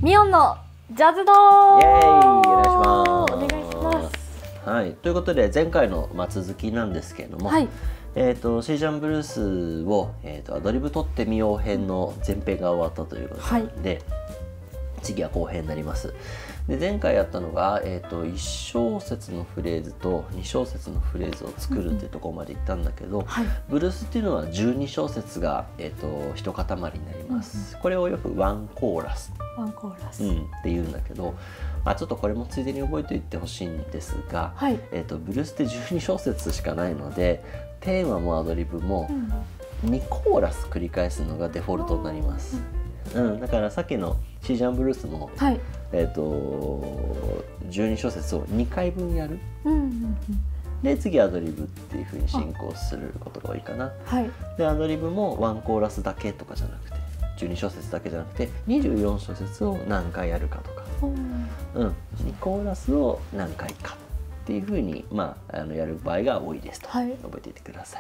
ミオンのジャズドイエーイ、 ーお願いします。 お願いします。 はい、ということで前回の続きなんですけれども、 はい、 シージャンブルースを、アドリブ取ってみよう編の前編が終わったということで、次は後編になります。で前回やったのが、1小節のフレーズと2小節のフレーズを作るっていうところまでいったんだけど、ブルースっていうのは12小節が、一塊になります。これをよくワンコーラスっていうんだけど、ちょっとこれもついでに覚えておいてほしいんですが、ブルースって12小節しかないのでテーマもアドリブも2コーラス繰り返すのがデフォルトになります。だからさっきのシージャンブルースも、12小節を2回分やる、で次アドリブっていう風に進行することが多いかな。でアドリブもワンコーラスだけとかじゃなくて12小節だけじゃなくて24小節を何回やるかとか、2コーラスを何回かっていう風にやる場合が多いですと、覚えていてください。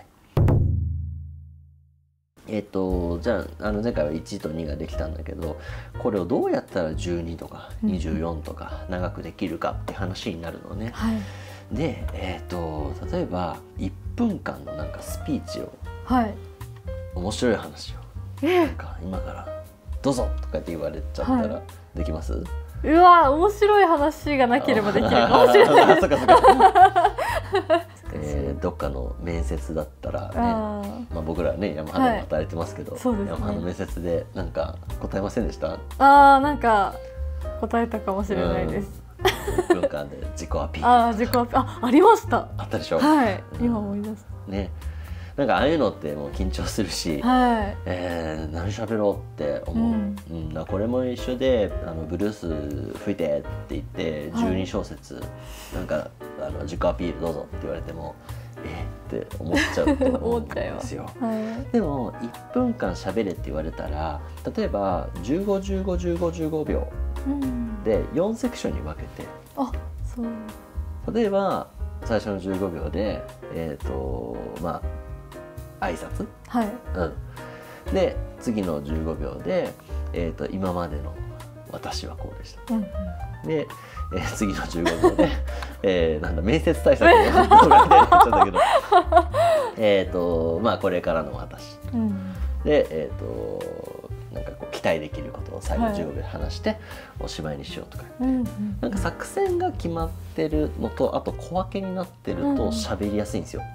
じゃあ前回は1と2ができたんだけど、これをどうやったら12とか24とか長くできるかって話になるのね。で、例えば1分間のなんかスピーチを、面白い話を、なんか今からどうぞとかって言われちゃったらできます？ うわ、面白い話がなければできるかもしれない。 そっかそっか。どっかの面接だったらね、僕らねヤマハでも働いてますけど、ヤマハの面接でなんか答えませんでした？ なんか答えたかもしれないです。 1分間で自己アピール。 自己アピール、ありました。 あったでしょ？ 今思い出す。 ね。なんかああいうのってもう緊張するし、何喋ろうって思う。これも一緒でブルース吹いてって言って12小節なんか自己アピールどうぞって言われてもって思っちゃうと思うんですよ。でも1分間喋れって言われたら、例えば15151515秒で4セクションに分けて、例えば最初の15秒で挨拶、で次の15秒で、今までの私はこうでした、で、次の15秒で、なんだ面接対策の動画になっちゃったけどこれからの私、でなんかこう期待できることを最後15秒で話しておしまいにしようとか、なんか作戦が決まってるのと、あと小分けになってると喋りやすいんですよ。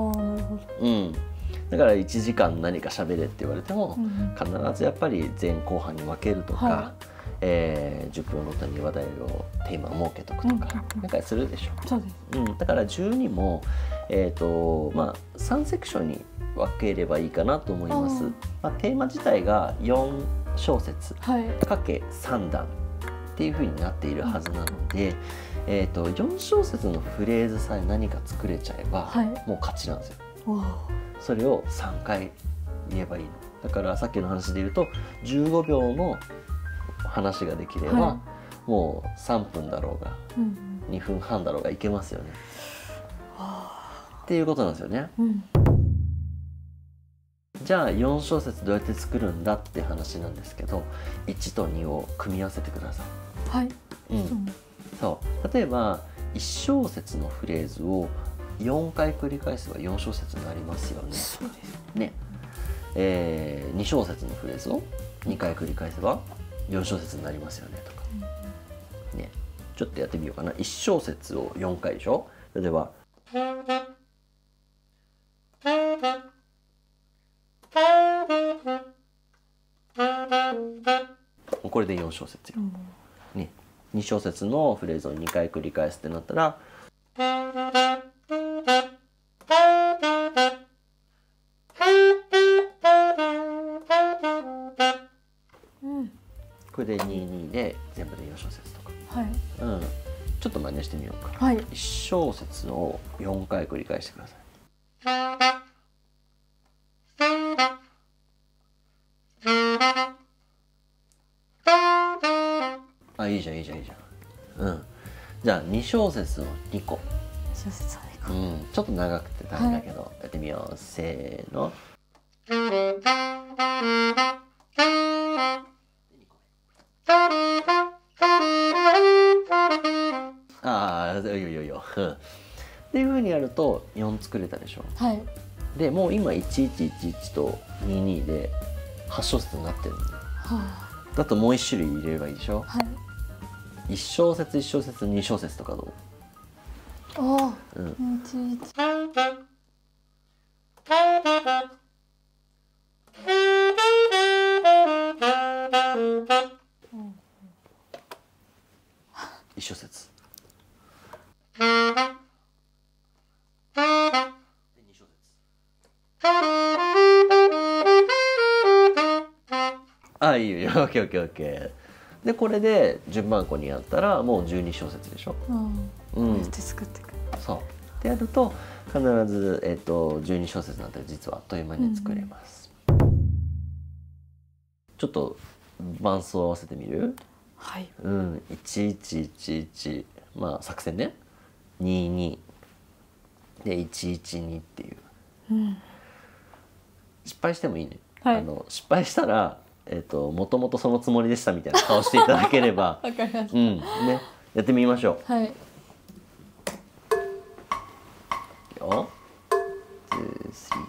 だから1時間何か喋れって言われても、必ずやっぱり前後半に分けるとか、10分ごとに話題をテーマを設けとくとか、なんかするでしょ。だから12も、3セクションに分ければいいかなと思います。テーマ自体が4小節かけ3段っていう風になっているはずなので、4小節のフレーズさえ何か作れちゃえば、もう勝ちなんですよ。それを3回言えばいいの。だからさっきの話で言うと15秒の話ができれば、もう3分だろうが、2分半だろうがいけますよね。っていうことなんですよね。じゃあ4小節どうやって作るんだって話なんですけど、1と2を組み合わせてください。そう例えば1小節のフレーズを4回繰り返せば4小節になりますよね。2小節のフレーズを2回繰り返せば4小節になりますよねとか、ちょっとやってみようかな。1小節を4回でしょ。例えばこれで4小節よ。2小節のフレーズを2回繰り返すってなったら、これで22で全部で4小節とか、ちょっと真似してみようか。1小節を4回繰り返してください。いいじゃんいいじゃんいいじゃん。じゃあ2小節を2個。ちょっと長くて大変だけど、やってみよう。せーの。2個目。 いやいやいや、っていうふうにやると4作れたでしょ。 はい。 でもう今1111と22で8小節になってるの、だともう1種類入れればいいでしょ。はい、1小節1小節2小節とかどう？ ああ、 1小節あ、いいよ、オッケーオッケーオッケー。でこれで順番こにやったらもう12小節でしょ。 うん。って作っていく。 そう。ってやると必ず12小節なんて実はあっという間に作れます。ちょっと伴奏合わせてみる？ はい。 1111、まあ作戦ね。22で112っていう。失敗してもいいね。はい、失敗したら。もともとそのつもりでしたみたいな顔していただければわかりました。 ね、やってみましょう。 はい。 よ。2、3。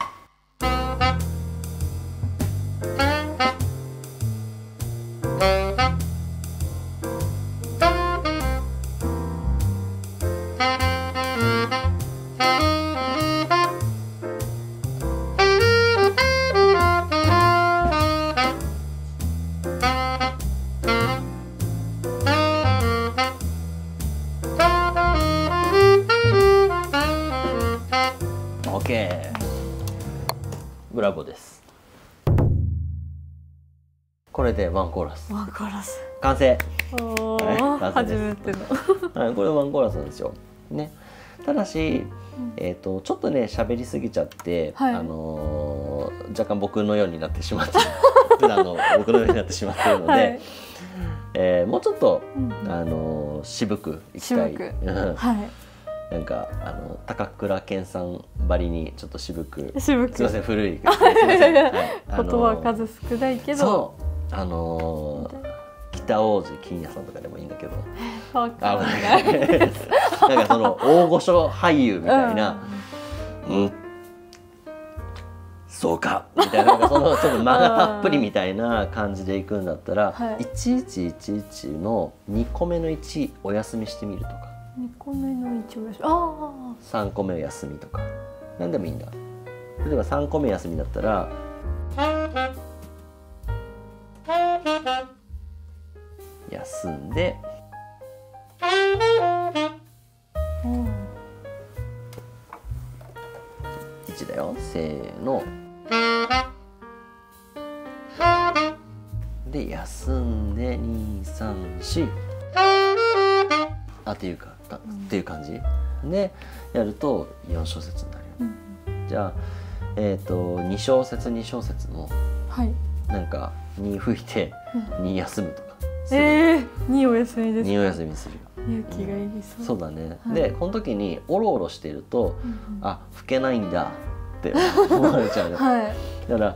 ブラボーです。これでワンコーラス。 ワンコーラス。 完成。 初めての。 はい、これワンコーラスなんですよ。ね。ただし、ちょっとね喋りすぎちゃって、若干僕のようになってしまって、普段の僕のようになってしまっているので、もうちょっと渋くいきたい。はい。なんか高倉健さんばりにちょっと渋く、すみません古い、言葉数少ないけど、 そう北大路欣也さんとかでもいいんだけど、 わかんない。 なんかその大御所俳優みたいな、そうかみたいな、そのちょっと間がたっぷりみたいな感じでいくんだったら、1111の2個目の1お休みしてみるとか。 2個目の1お休み、 3個目休みとか何でもいいんだ。例えば3個目休みだったら休んで、1だよ、せーので休んで234っていう感じでやると4小節になるよね。じゃあ2小節2小節のなんか2吹いて2休むとか。 2お休みですか？ 2お休みするよ。 勇気がいりそう。 そうだね。でこの時にオロオロしているとあ吹けないんだって思われちゃうね。だから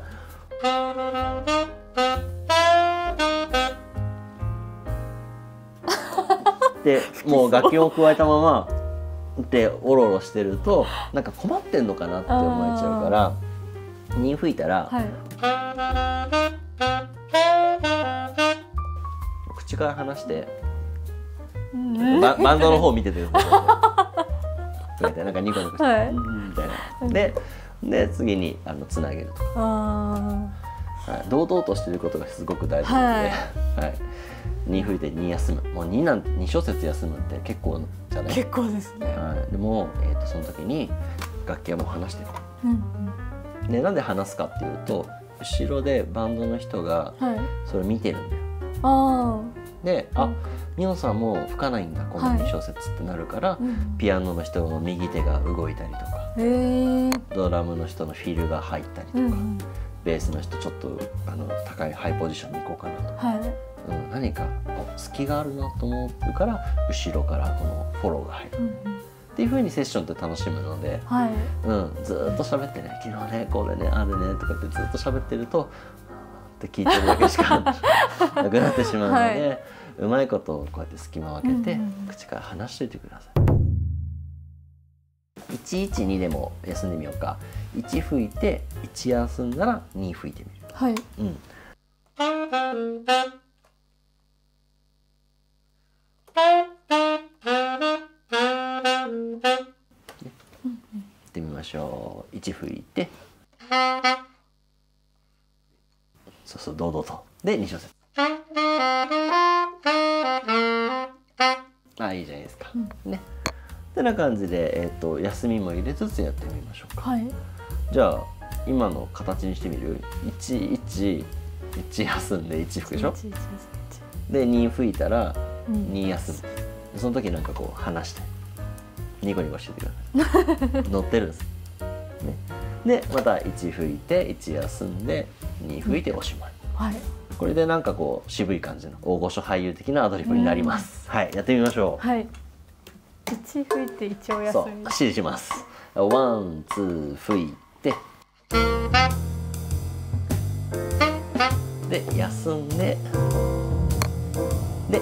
でもう楽器を加えたままでオロオロしてるとなんか困ってんのかなって思えちゃうから2吹いたら、口から離してバンドの方見ててください。なんかニコニコしてみたいな。で次につなげるとか。堂々としてることがすごく大事なので。2吹いて2休む。もう2小節休むって結構じゃない？ 結構ですね。 でもその時に楽器はもう離してる。でなんで離すかっていうと後ろでバンドの人がそれ見てるんだよ。でミオさんも吹かないんだこの2小節ってなるから、ピアノの人の右手が動いたりとか、ドラムの人のフィルが入ったりとか、ベースの人ちょっと高いハイポジションに行こうかなとか。何か隙があるなと思うから後ろからこのフォローが入る、っていう風にセッションって楽しむので、ずっと喋ってね昨日ねこれねあれねとかってずっと喋ってるとって聞いてるだけしかなくなってしまうので、 うまいことこうやって隙間を空けて、口から離しといてください。112でも休んでみようか。1吹いて1休んだら2吹いてみる。 はい。 うん。ってみましょう。1吹いて、そうそう、堂々と。で2小節。あ、いいじゃないですか。ね。ってな感じで、休みも入れつつやってみましょうか。 はい。 じゃあ今の形にしてみる。1休んで1吹くでしょ。で2吹いたら2休む。その時なんかこう離してニコニコしててください。乗ってるんです、ね、でまた1吹いて1休んで2吹いておしまい、はい、これでなんかこう渋い感じの大御所俳優的なアドリブになります。はい、やってみましょう。 はい、1吹いて1お休み。 そう、指示します。ワンツー吹いてで休んでで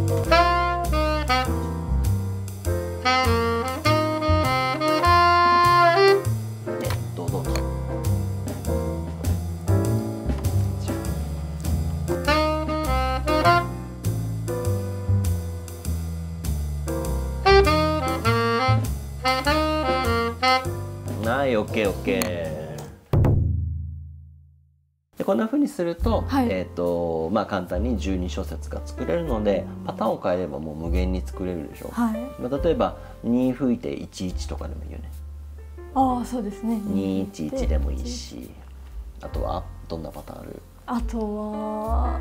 堂々と。はい、OK。でこんな風にすると、はい、まあ簡単に12小節が作れるので、パターンを変えればもう無限に作れるでしょう。はい、まあ例えば2吹いて11とかでもいいよね。 ああ、そうですね。 211でもいいし、あとはどんなパターンある？ あとは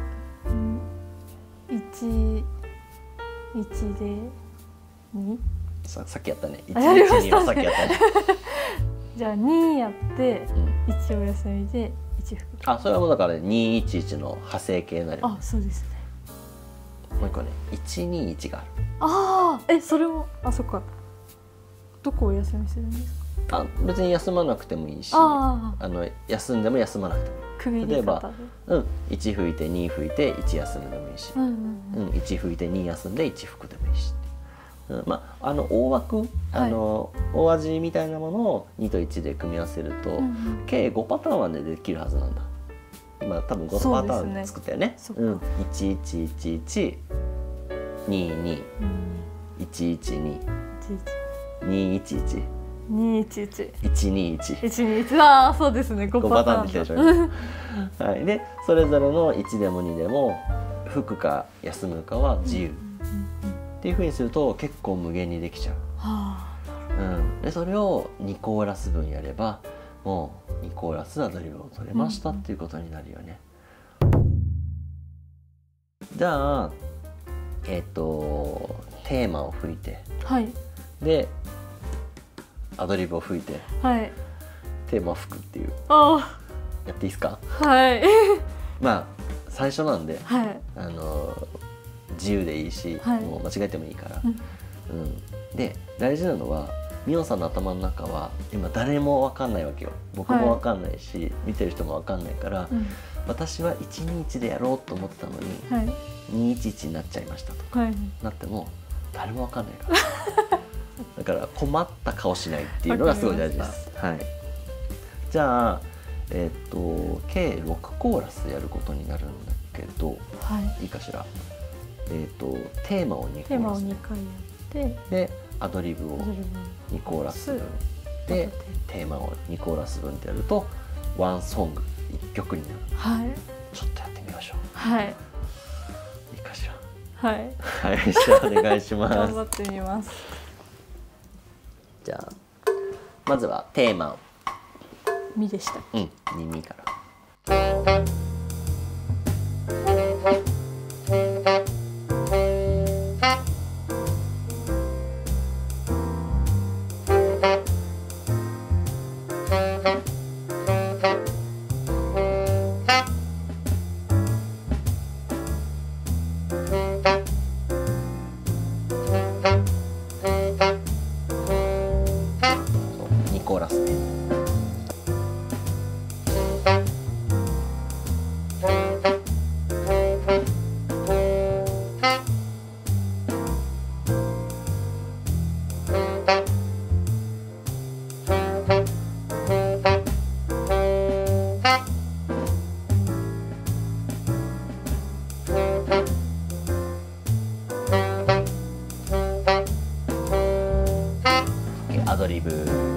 1で2？ さっきやったね。112はさっきやったね。 じゃあ2やって1お休みで1吹く。 あ、それはもうだから211の派生形になります。 あ、そうですね。 もう一個ね、121がある。 ああ、それも、あ、そっか。どこをお休みするんですか？ 別に休まなくてもいいし、休んでも休まなくてもいい。例えば、1吹いて2吹いて1休むでもいいし、1吹いて2休んで1吹くでもいいし。まあ大枠、大味みたいなものを2と1で組み合わせると、計5パターンはねできるはずなんだ。今多分5パターン作ったよね。1111、22、112、211、 211、 121、 121。ああ、そうですね。5パターンできたでしょ。はい。でそれぞれの1でも2でも吹くか休むかは自由。っていう風にすると結構無限にできちゃう。でそれを2コーラス分やればもう2コーラスアドリブを取れましたっていうことになるよね。じゃあテーマを吹いて、はい、でアドリブを吹いて、はい、テーマを吹くっていう。やっていいですか？はい。まあ最初なんで、はい、自由でいいし、はい、もう間違えてもいいから、で大事なのはミオさんの頭の中は今誰も分かんないわけよ。僕も分かんないし、見てる人も分かんないから、私は121でやろうと思ってたのに、211になっちゃいましたとか、なっても誰も分かんないからだから困った顔しないっていうのがすごい大事です。はい、じゃあ計6コーラスやることになるんだけど、いいかしら。テーマを2コーラス、2回やってでアドリブを2コーラス分でテーマを2コーラス分ってやるとワンソング1曲になる。はい、ちょっとやってみましょう。はい、いいかしら。はい、はい、じゃあお願いします。 頑張ってみます。 じゃあまずはテーマをミでしたっけ？ 2ミから。2コーラスね。 ドリブ。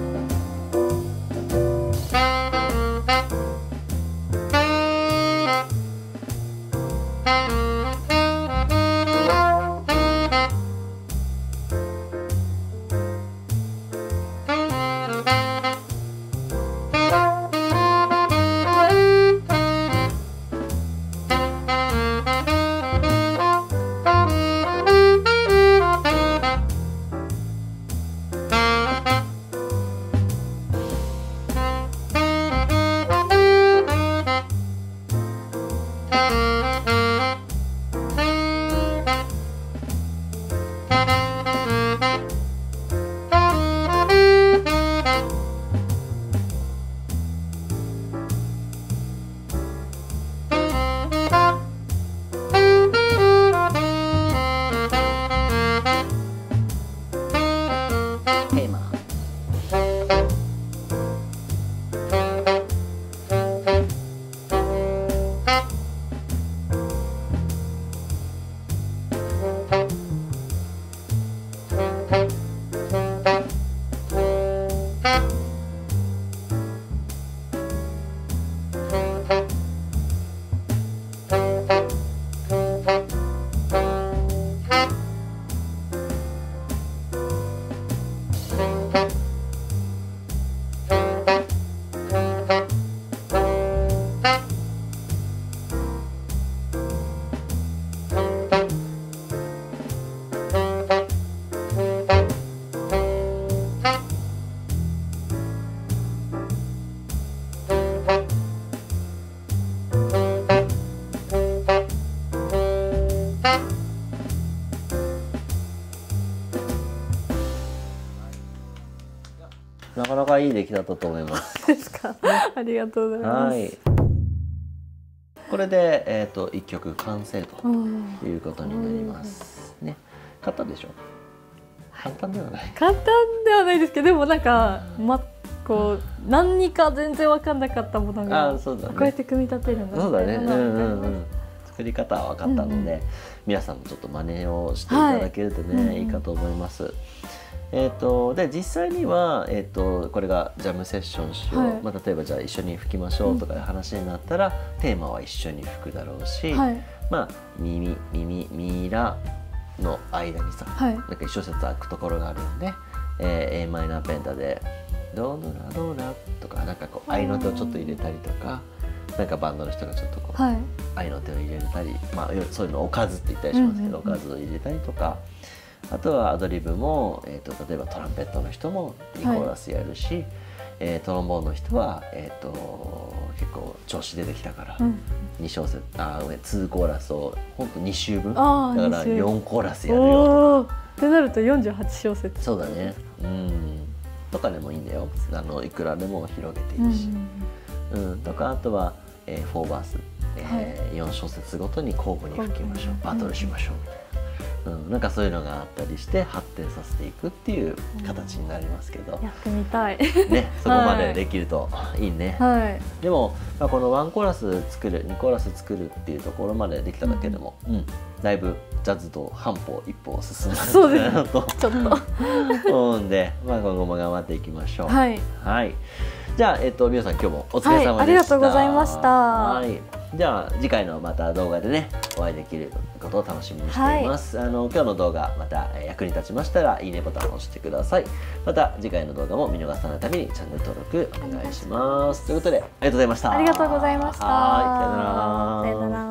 なかなかいい出来だったと思います。 ですか。ありがとうございます。はい。 これで一曲完成ということになりますね。簡単でしょ。簡単ではない。 簡単ではないですけど、でもなんかこう何か全然分かんなかったものがこうやって組み立てるんだ。 そうだね。作り方は分かったので、皆さんもちょっと真似をしていただけるとね、いいかと思います。で実際には、これがジャムセッションしよう、例えばじゃあ一緒に吹きましょうとかいう話になったら、テーマは一緒に吹くだろうし、耳ミラの間にさ、なんか一小節空くところがあるんで、a マイナーペンタでドーラドーラとかなんかこう合いの手をちょっと入れたりとか、なんかバンドの人がちょっとこう合いの手を入れたり、そういうのをおかずって言ったりしますけど、おかずを入れたりとか。あとはアドリブも、例えばトランペットの人も2コーラスやるし、トロンボーンの人は、結構調子出てきたから2小節2コーラスをほんと2週分だから4コーラスやるよとかってなると48小節。 そうだね。とかでもいいんだよ。いくらでも広げていいし、とかあとは、4バース、4小節ごとに交互に吹きましょう、バトルしましょうみたいな。なんかそういうのがあったりして発展させていくっていう形になりますけど、 やってみたいね、そこまでできるといいね。でも、この1コーラス作る2コーラス作るっていうところまでできただけでも、だいぶジャズと半歩一歩進んだんじゃないのとちょっと思うんで、今後も頑張っていきましょう。はい、じゃあ、皆さん今日もお疲れ様でした。 ありがとうございました。 じゃあ次回のまた動画でねお会いできることを楽しみにしています。今日の動画また役に立ちましたらいいねボタンを押してください。また次回の動画も見逃さないためにチャンネル登録お願いします。ということでありがとうございました。 ありがとうございました。 はい、さよなら。 さよなら。